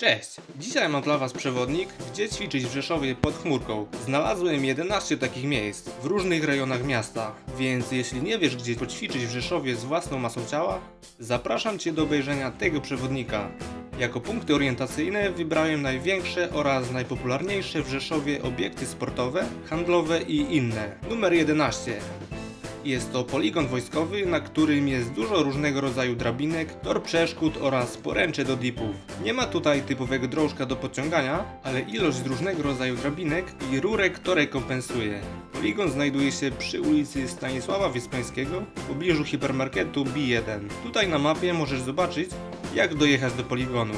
Cześć! Dzisiaj mam dla Was przewodnik, gdzie ćwiczyć w Rzeszowie pod chmurką. Znalazłem 11 takich miejsc w różnych rejonach miasta, więc jeśli nie wiesz, gdzie poćwiczyć w Rzeszowie z własną masą ciała, zapraszam Cię do obejrzenia tego przewodnika. Jako punkty orientacyjne wybrałem największe oraz najpopularniejsze w Rzeszowie obiekty sportowe, handlowe i inne. Numer 11. Jest to poligon wojskowy, na którym jest dużo różnego rodzaju drabinek, tor przeszkód oraz poręcze do dipów. Nie ma tutaj typowego drążka do podciągania, ale ilość różnego rodzaju drabinek i rurek to rekompensuje. Poligon znajduje się przy ulicy Stanisława Wyspiańskiego w pobliżu hipermarketu B1. Tutaj na mapie możesz zobaczyć, jak dojechać do poligonu.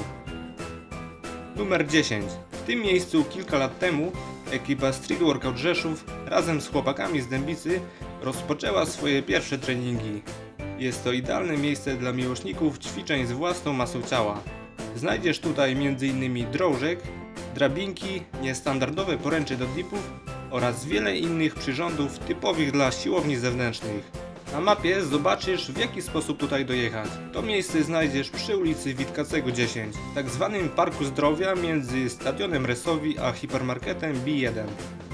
Numer 10. W tym miejscu kilka lat temu ekipa Street Workout Rzeszów razem z chłopakami z Dębicy rozpoczęła swoje pierwsze treningi. Jest to idealne miejsce dla miłośników ćwiczeń z własną masą ciała. Znajdziesz tutaj m.in. drążek, drabinki, niestandardowe poręcze do dipów oraz wiele innych przyrządów typowych dla siłowni zewnętrznych. Na mapie zobaczysz, w jaki sposób tutaj dojechać. To miejsce znajdziesz przy ulicy Witkacego 10, w tak zwanym Parku Zdrowia między Stadionem Resowi a hipermarketem B1.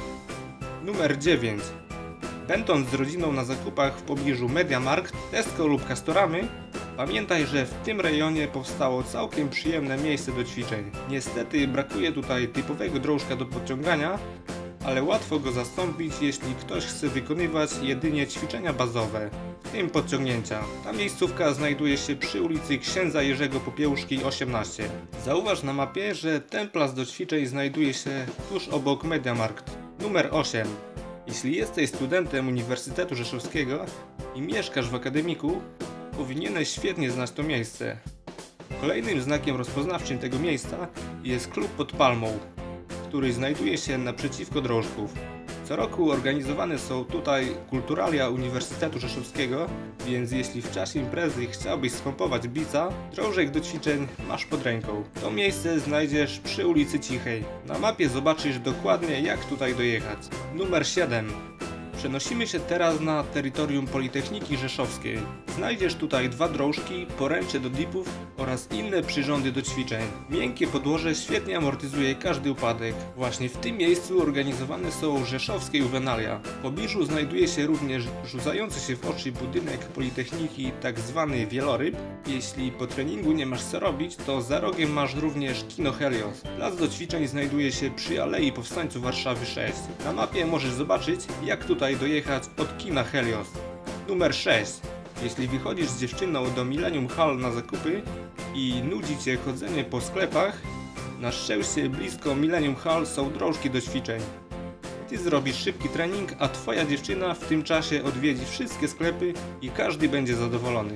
Numer 9. Będąc z rodziną na zakupach w pobliżu Mediamarkt, Tesco lub Castoramy, pamiętaj, że w tym rejonie powstało całkiem przyjemne miejsce do ćwiczeń. Niestety brakuje tutaj typowego drążka do podciągania, ale łatwo go zastąpić, jeśli ktoś chce wykonywać jedynie ćwiczenia bazowe, w tym podciągnięcia. Ta miejscówka znajduje się przy ulicy Księdza Jerzego Popiełuszki 18. Zauważ na mapie, że ten plac do ćwiczeń znajduje się tuż obok Mediamarkt. Numer 8. Jeśli jesteś studentem Uniwersytetu Rzeszowskiego i mieszkasz w akademiku, powinieneś świetnie znać to miejsce. Kolejnym znakiem rozpoznawczym tego miejsca jest klub pod Palmą, który znajduje się naprzeciwko drążków. Co roku organizowane są tutaj kulturalia Uniwersytetu Rzeszowskiego, więc jeśli w czasie imprezy chciałbyś spompować bica, drążek do ćwiczeń masz pod ręką. To miejsce znajdziesz przy ulicy Cichej. Na mapie zobaczysz dokładnie, jak tutaj dojechać. Numer 7. Przenosimy się teraz na terytorium Politechniki Rzeszowskiej. Znajdziesz tutaj dwa drążki, poręcze do dipów oraz inne przyrządy do ćwiczeń. Miękkie podłoże świetnie amortyzuje każdy upadek. Właśnie w tym miejscu organizowane są rzeszowskie juwenalia. W pobliżu znajduje się również rzucający się w oczy budynek Politechniki, tak zwany wieloryb. Jeśli po treningu nie masz co robić, to za rogiem masz również kino Helios. Plac do ćwiczeń znajduje się przy Alei Powstańców Warszawy 6. Na mapie możesz zobaczyć, jak tutaj dojechać od kina Helios. Numer 6. Jeśli wychodzisz z dziewczyną do Millennium Hall na zakupy i nudzi Cię chodzenie po sklepach, na szczęście blisko Millennium Hall są drążki do ćwiczeń. Ty zrobisz szybki trening, a Twoja dziewczyna w tym czasie odwiedzi wszystkie sklepy i każdy będzie zadowolony.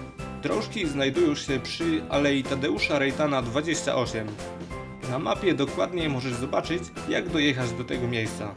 Drążki znajdują się przy Alei Tadeusza Rejtana 28. Na mapie dokładnie możesz zobaczyć, jak dojechać do tego miejsca.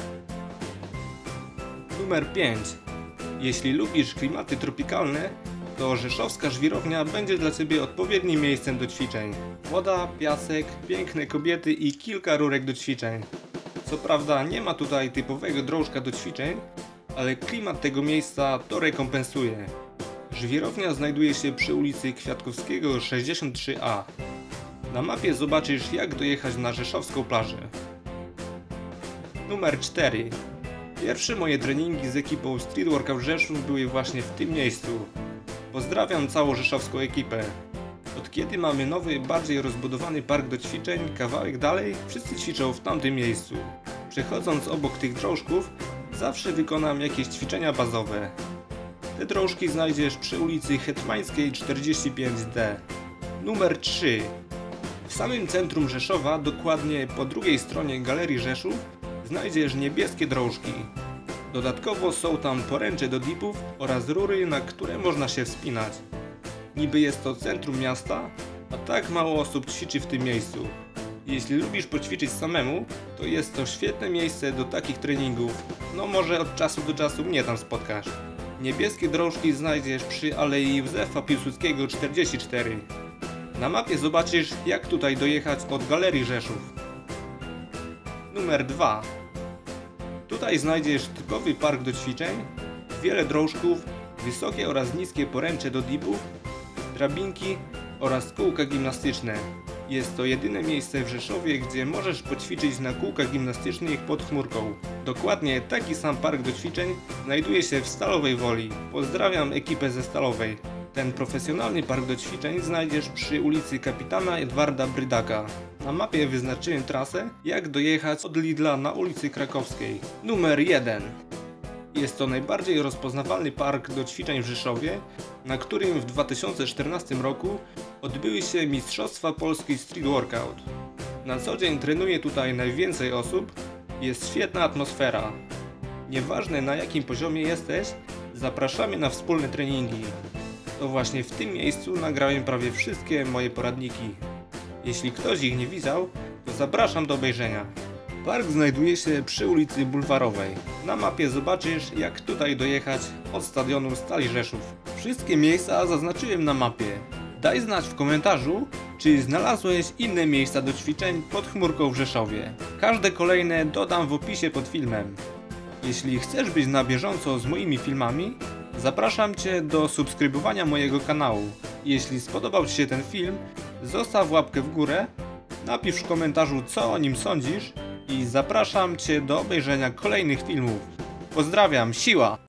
Numer 5. Jeśli lubisz klimaty tropikalne, to rzeszowska żwirownia będzie dla Ciebie odpowiednim miejscem do ćwiczeń. Woda, piasek, piękne kobiety i kilka rurek do ćwiczeń. Co prawda nie ma tutaj typowego drążka do ćwiczeń, ale klimat tego miejsca to rekompensuje. Żwirownia znajduje się przy ulicy Kwiatkowskiego 63A. Na mapie zobaczysz, jak dojechać na rzeszowską plażę. Numer 4. Pierwsze moje treningi z ekipą Street Workout Rzeszów były właśnie w tym miejscu. Pozdrawiam całą rzeszowską ekipę. Od kiedy mamy nowy, bardziej rozbudowany park do ćwiczeń, kawałek dalej, wszyscy ćwiczą w tamtym miejscu. Przechodząc obok tych drążków, zawsze wykonam jakieś ćwiczenia bazowe. Te drążki znajdziesz przy ulicy Hetmańskiej 45D. Numer 3. W samym centrum Rzeszowa, dokładnie po drugiej stronie Galerii Rzeszów, znajdziesz niebieskie drążki. Dodatkowo są tam poręcze do dipów oraz rury, na które można się wspinać. Niby jest to centrum miasta, a tak mało osób ćwiczy w tym miejscu. Jeśli lubisz poćwiczyć samemu, to jest to świetne miejsce do takich treningów. No może od czasu do czasu mnie tam spotkasz. Niebieskie drążki znajdziesz przy Alei Józefa Piłsudskiego 44. Na mapie zobaczysz, jak tutaj dojechać od Galerii Rzeszów. Numer 2. Tutaj znajdziesz typowy park do ćwiczeń, wiele drążków, wysokie oraz niskie poręcze do dipów, drabinki oraz kółka gimnastyczne. Jest to jedyne miejsce w Rzeszowie, gdzie możesz poćwiczyć na kółkach gimnastycznych pod chmurką. Dokładnie taki sam park do ćwiczeń znajduje się w Stalowej Woli. Pozdrawiam ekipę ze Stalowej. Ten profesjonalny park do ćwiczeń znajdziesz przy ulicy Kapitana Edwarda Brydaka. Na mapie wyznaczyłem trasę, jak dojechać od Lidla na ulicy Krakowskiej. Numer 1. Jest to najbardziej rozpoznawalny park do ćwiczeń w Rzeszowie, na którym w 2014 roku odbyły się Mistrzostwa Polski Street Workout. Na co dzień trenuje tutaj najwięcej osób, jest świetna atmosfera. Nieważne na jakim poziomie jesteś, zapraszamy na wspólne treningi. To właśnie w tym miejscu nagrałem prawie wszystkie moje poradniki. Jeśli ktoś ich nie widział, to zapraszam do obejrzenia. Park znajduje się przy ulicy Bulwarowej. Na mapie zobaczysz, jak tutaj dojechać od stadionu Stali Rzeszów. Wszystkie miejsca zaznaczyłem na mapie. Daj znać w komentarzu, czy znalazłeś inne miejsca do ćwiczeń pod chmurką w Rzeszowie. Każde kolejne dodam w opisie pod filmem. Jeśli chcesz być na bieżąco z moimi filmami, zapraszam Cię do subskrybowania mojego kanału. Jeśli spodobał Ci się ten film, zostaw łapkę w górę, napisz w komentarzu, co o nim sądzisz i zapraszam Cię do obejrzenia kolejnych filmów. Pozdrawiam, siła!